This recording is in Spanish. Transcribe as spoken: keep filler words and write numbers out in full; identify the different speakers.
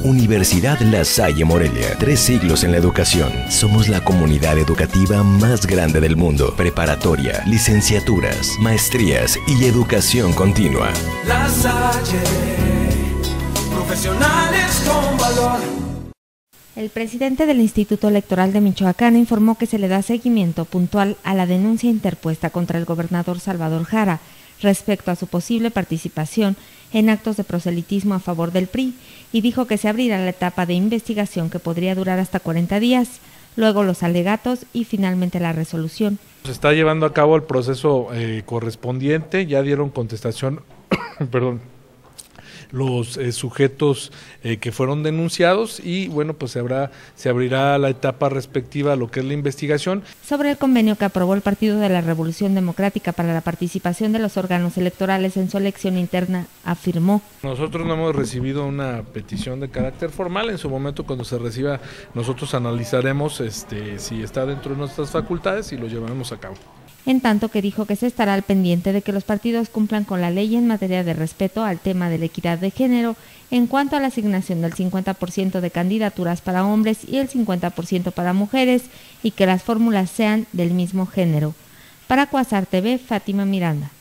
Speaker 1: Universidad La Salle Morelia, tres siglos en la educación. Somos la comunidad educativa más grande del mundo. Preparatoria, licenciaturas, maestrías y educación continua.
Speaker 2: La Salle, profesionales con valor.
Speaker 3: El presidente del Instituto Electoral de Michoacán informó que se le da seguimiento puntual a la denuncia interpuesta contra el gobernador Salvador Jara respecto a su posible participación en actos de proselitismo a favor del P R I y dijo que se abrirá la etapa de investigación que podría durar hasta cuarenta días, luego los alegatos y finalmente la resolución.
Speaker 4: Se está llevando a cabo el proceso eh, correspondiente, ya dieron contestación, perdón, los eh, sujetos eh, que fueron denunciados y bueno, pues se, habrá, se abrirá la etapa respectiva a lo que es la investigación.
Speaker 3: Sobre el convenio que aprobó el Partido de la Revolución Democrática para la participación de los órganos electorales en su elección interna, afirmó.
Speaker 4: Nosotros no hemos recibido una petición de carácter formal, en su momento cuando se reciba nosotros analizaremos este, si está dentro de nuestras facultades y lo llevaremos a cabo.
Speaker 3: En tanto que dijo que se estará al pendiente de que los partidos cumplan con la ley en materia de respeto al tema de la equidad de género en cuanto a la asignación del cincuenta por ciento de candidaturas para hombres y el cincuenta por ciento para mujeres y que las fórmulas sean del mismo género. Para Cuasar T V, Fátima Miranda.